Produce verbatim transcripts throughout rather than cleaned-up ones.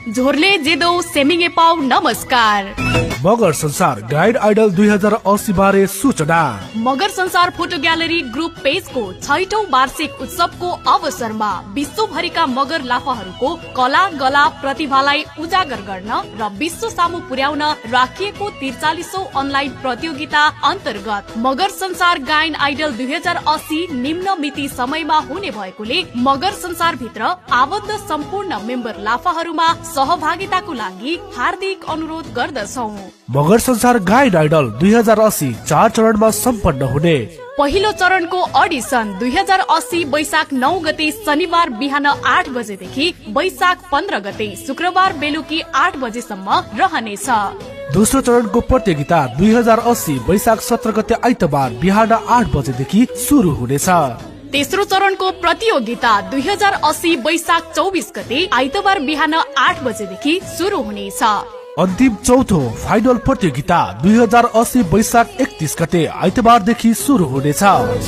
झोरले जेदो सेमिङे पाउ नमस्कार। मगर संसार गाइड आइडल दुई हजार अस्सी बारे सूचना। मगर संसार फोटो ग्यालरी ग्रुप पेजको छैटौं वार्षिक उत्सवको अवसरमा विश्वभरिका मगर लाफाहरूको कला गला प्रतिभालाई उजागर गर्न र विश्व सामु पुर्याउन राखिएको त्रिचालिसौं अनलाइन प्रतियोगिता अन्तर्गत मगर संसार गायन आइडल दुई हजार अस्सी निम्न मिति समयमा हुने भएकोले मगर संसार भित्र आबद्ध सम्पूर्ण मेम्बर लाफाहरूमा सहभागिताको लागि हार्दिक अनुरोध गर्दछौं। मगर संसार गायन आइडल दुई हजार अस्सी चार चरणमा सम्पन्न हुने। पहिलो चरणको अडिसन दुई हजार अस्सी वैशाख नौ गते शनिबार बिहान आठ बजेदेखि वैशाख पन्ध्र गते शुक्रबार बेलुकी आठ बजेसम्म रहनेछ। दोस्रो चरणको प्रतियोगिता दुई हजार अस्सी वैशाख सत्र गते आइतबार बिहान आठ बजेदेखि सुरु हुनेछ। तेस्रो चरणको प्रतियोगिता दुई हजार अस्सी वैशाख चौबिस गते आइतबार बिहान आठ बजेदेखि सुरु हुनेछ। अन्तिम चौथो फाइनल प्रतियोगिता दुई हजार अस्सी वैशाख एकतीस गते आइतबारदेखि सुरु हुनेछ।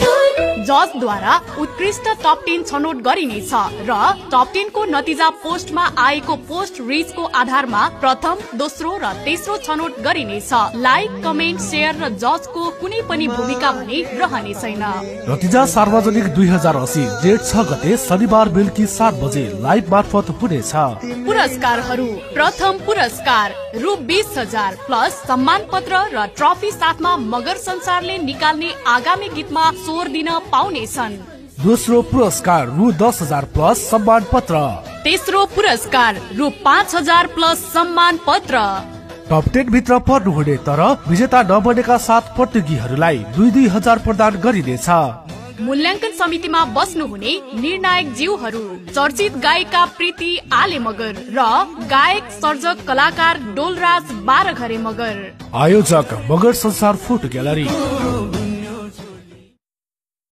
जजद्वारा उत्कृष्ट टप टेन छनौट गरिनेछ र टप टेन को नतिजा पोस्टमा आएको पोस्ट रिचको आधारमा प्रथम दोस्रो र तेस्रो छनौट गरिनेछ। लाइक कमेन्ट शेयर र जजको कुनै पनि भूमिका भने रहने छैन। नतिजा सार्वजनिक दुई हजार अस्सी जेठ छ गते शनिबार बेलुकी सात बजे लाइभ मार्फत हुनेछ। पुरस्कारहरू प्रथम पुरस्कार रु बीस हजार प्लस सम्मान पत्र र ट्रफी साथमा मगर संसारले निकाल्ने आगामी गीतमा स्वर दिन पाउनेछन्। दोस्रो पुरस्कार रु दस हजार प्लस सम्मान पत्र। तेस्रो पुरस्कार रु पाँच हजार प्लस सम्मान पत्र। टप टेन भित्र पर्नुहुने तर विजेता नबनेका सात प्रतियोगीहरूलाई दुई दुई हजार प्रदान गरिनेछ। मूल्याङ्कन समितिमा बस्नुहुने निर्णायक ज्यूहरू चर्चित गायिका प्रीति आले मगर र गायक सर्जक कलाकार डोलराज बाह्र घरे मगर। आयोजक मगर संसार फोटो ग्यालरी।